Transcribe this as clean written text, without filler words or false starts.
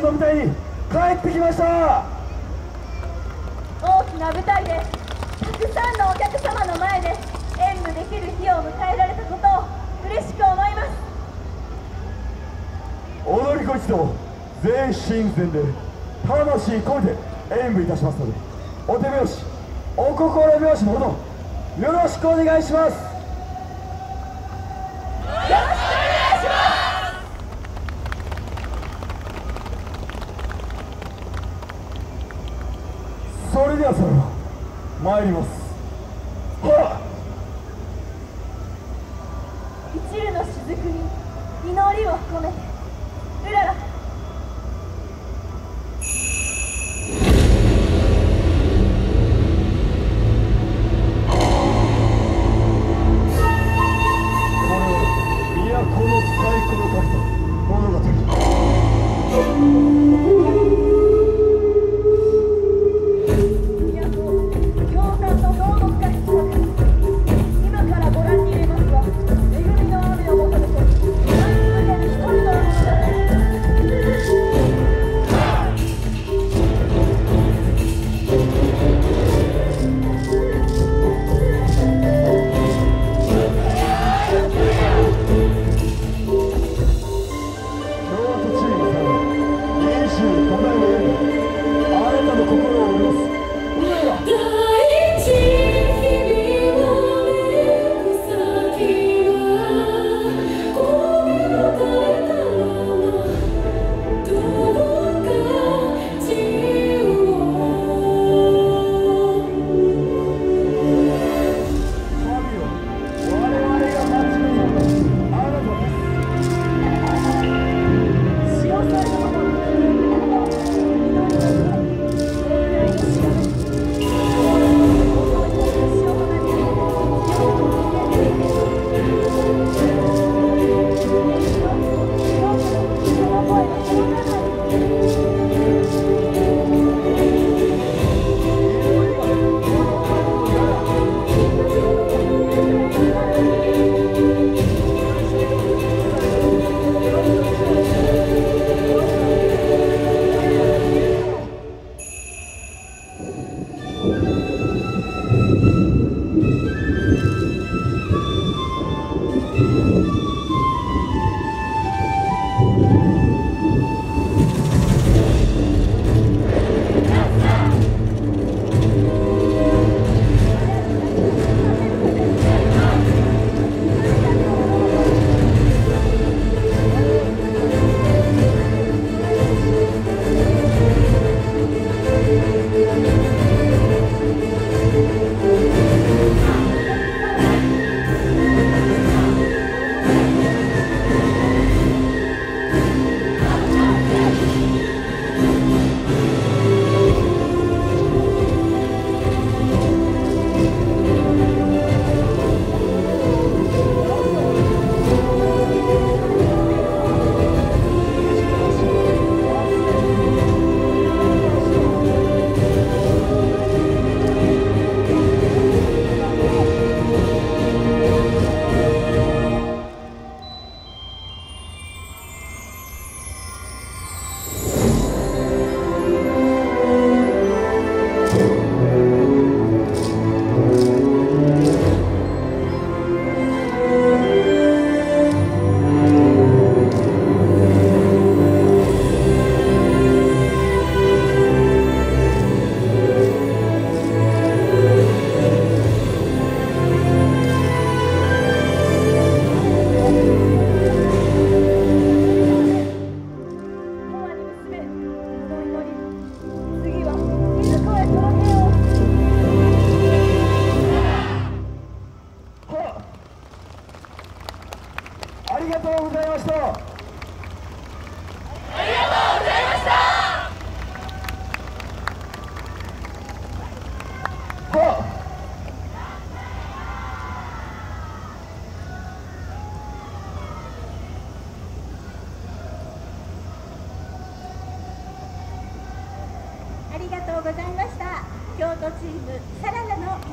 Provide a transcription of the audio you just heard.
の舞台に帰ってきました。 大きな舞台でたくさんのお客様の前で演舞できる日を迎えられたことを嬉しく思います。 踊り子一同全身全霊魂込めて演舞いたしますので、お手拍子お心拍子のほどよろしくお願いします。それではそれは参ります。はっ。 一縷の雫に祈りを込めてうらら。 ありがとうございました。 ありがとうございました。 はっ。 ありがとうございました。京都チームさららの